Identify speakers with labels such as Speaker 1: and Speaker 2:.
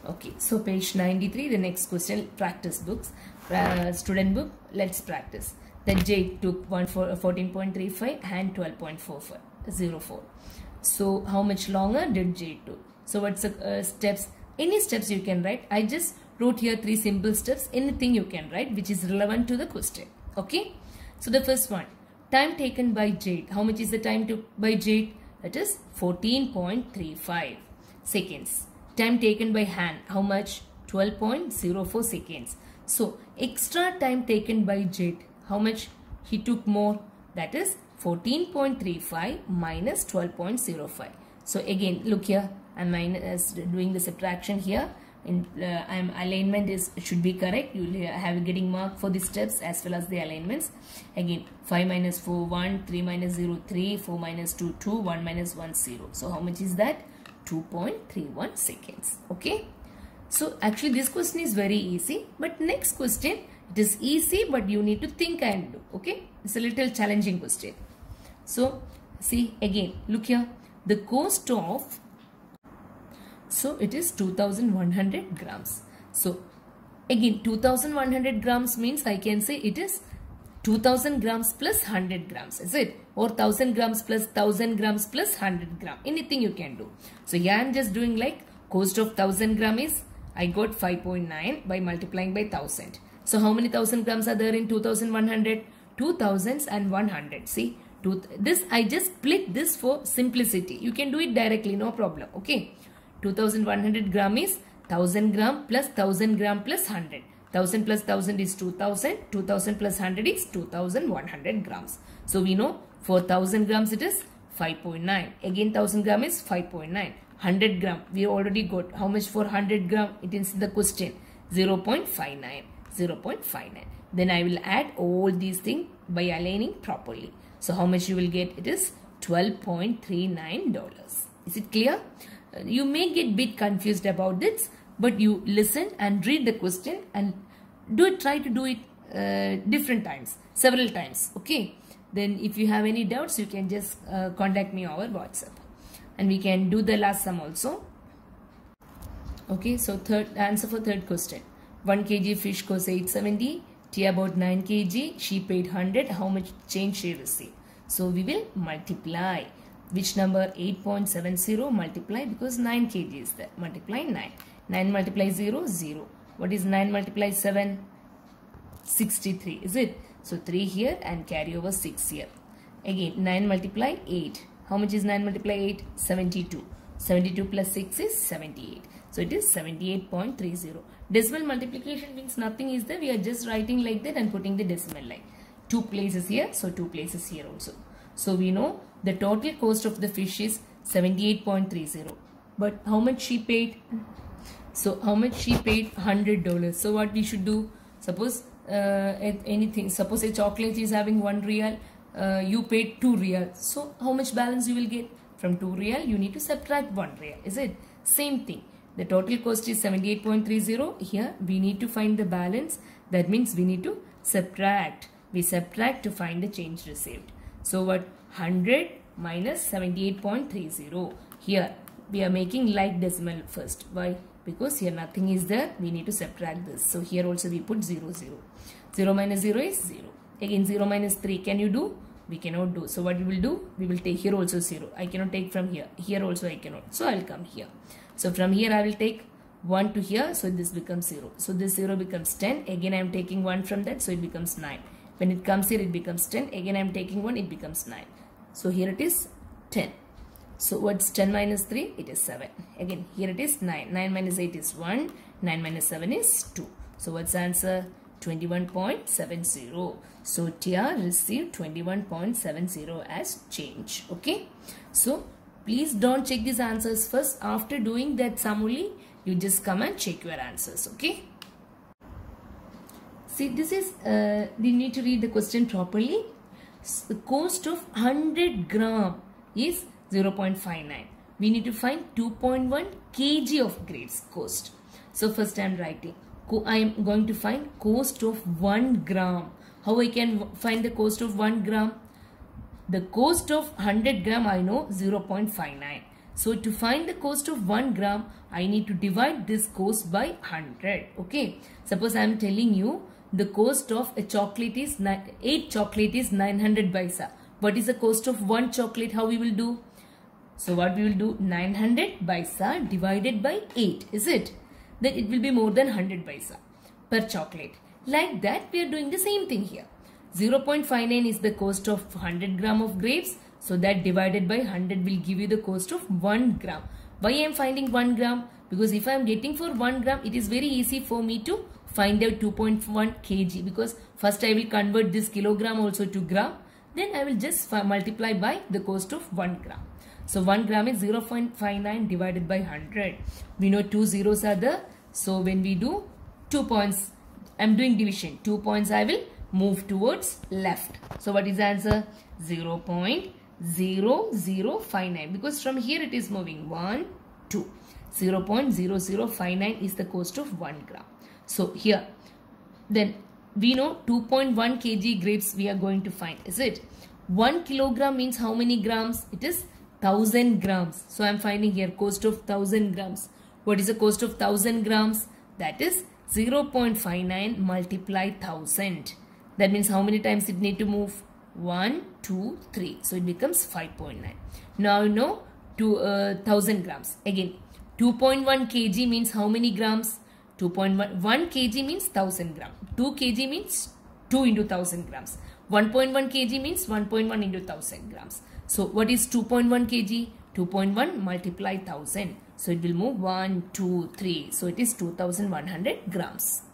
Speaker 1: Okay, so page 93, the next question, practice books, student book, let's practice. Then Jade took 14.35 and 12.04. So how much longer did Jade took? So what's the steps? Any steps you can write. I just wrote here 3 simple steps. Anything you can write which is relevant to the question. Okay. So the first one, time taken by Jade. How much is the time by Jade? That is 14.35 seconds. Time taken by Han, how much? 12.04 seconds. So extra time taken by Jade, how much he took more? That is 14.35 minus 12.05. So again, look here, I'm doing the subtraction here. Alignment should be correct. You will have getting mark for the steps as well as the alignments. Again, 5 minus 4 1, 3 minus 0 3, 4 minus 2 2, 1 minus 1 0. So how much is that? 2.31 seconds. Okay. So actually this question is very easy, but next question, it is easy but you need to think and do. Okay. It's a little challenging question. So see again, look here, the cost of, so it is 2100 grams. So again 2100 grams means I can say it is 2000 grams plus 100 grams, is it? Or 1000 grams plus 1000 grams plus 100 gram. Anything you can do. So here I am just doing like cost of 1000 gram is, I got 5.9 by multiplying by 1000. So how many 1000 grams are there in 2100? 2000s and 100. See, this I just split this for simplicity. You can do it directly, no problem. Okay. 2100 gram is 1000 gram plus 1000 gram plus 100. 1000 plus 1000 is 2000. 2000 plus 100 is 2100 grams. So we know for 1000 grams it is 5.9. Again 1000 gram is 5.9. 100 gram we already got. How much for 100 gram? It is the question. 0.59. 0.59. Then I will add all these things by aligning properly. So how much you will get? It is $12.39. Is it clear? You may get bit confused about this, but you listen and read the question and try to do it different times, several times. Okay. Then if you have any doubts, you can just contact me over WhatsApp and we can do the last sum also. Okay. So answer for third question. 1 kg fish costs 870. Tia bought 9 kg. She paid 100. How much change she received? So we will multiply. Which number? 8.70 multiply, because 9 kg is there. Multiply 9. 9 multiply 0, 0. What is 9 multiply 7? 63. Is it? So 3 here and carry over 6 here. Again 9 multiply 8. How much is 9 multiply 8? 72. 72 plus 6 is 78. So it is 78.30. Decimal multiplication means nothing is there. We are just writing like that and putting the decimal line. 2 places here. So 2 places here also. So we know the total cost of the fish is 78.30. But how much she paid? So how much she paid? $100. So what we should do? Suppose suppose a chocolate is having 1 real. You paid 2 real. So how much balance you will get? From 2 real you need to subtract 1 real. Is it? Same thing. The total cost is 78.30. Here we need to find the balance. That means we need to subtract. We subtract to find the change received. So what? 100 minus 78.30. Here we are making like decimal first. Why? Because here nothing is there. We need to subtract this. So here also we put 0, 0. 0 minus 0 is 0. Again 0 minus 3. Can you do? We cannot do. So what we will do? We will take here also 0. I cannot take from here. Here also I cannot. So I will come here. So from here I will take 1 to here. So this becomes 0. So this 0 becomes 10. Again I am taking 1 from that. So it becomes 9. When it comes here it becomes 10. Again I am taking 1. It becomes 9. So here it is 10. So what's 10 minus 3? It is 7. Again here it is 9. 9 minus 8 is 1. 9 minus 7 is 2. So what's the answer? 21.70. So Tia received 21.70 as change. Okay. So please don't check these answers first. After doing that sum only, you just come and check your answers. Okay. See, this is, we need to read the question properly. So the cost of 100 gram is 0.59. We need to find 2.1 kg of grapes cost. So first I am writing. I am going to find cost of 1 gram. How I can find the cost of 1 gram? The cost of 100 gram I know 0.59. So to find the cost of 1 gram, I need to divide this cost by 100. Okay. Suppose I am telling you the cost of a chocolate is 8 chocolate is 900 paisa. What is the cost of 1 chocolate? How we will do? So what we will do? 900 paisa divided by 8. Is it? Then it will be more than 100 paisa per chocolate. Like that we are doing the same thing here. 0.59 is the cost of 100 gram of grapes. So that divided by 100 will give you the cost of 1 gram. Why I am finding 1 gram? Because if I am getting for 1 gram, it is very easy for me to find out 2.1 kg. Because first I will convert this kilogram also to gram. Then I will just multiply by the cost of 1 gram. So 1 gram is 0.59 divided by 100. We know 2 zeros are there. So when we do 2 points, I am doing division. 2 points I will move towards left. So what is the answer? 0.0059, because from here it is moving 1, 2. 0.0059 is the cost of 1 gram. So here, then we know 2.1 kg grapes we are going to find. Is it? 1 kilogram means how many grams? It is 1000 grams. So I am finding here cost of 1000 grams. What is the cost of 1000 grams? That is 0.59 multiply 1000. That means how many times it need to move? 1, 2, 3. So it becomes 5.9. Now you know 1000 grams. Again, 2.1 kg means how many grams? 2.1 kg means 1000 grams. 2 kg means 2 into 1000 grams. 1.1 kg means 1.1 into 1000 grams. So what is 2.1 kg? 2.1 multiply 1000. So it will move 1, 2, 3. So it is 2100 grams.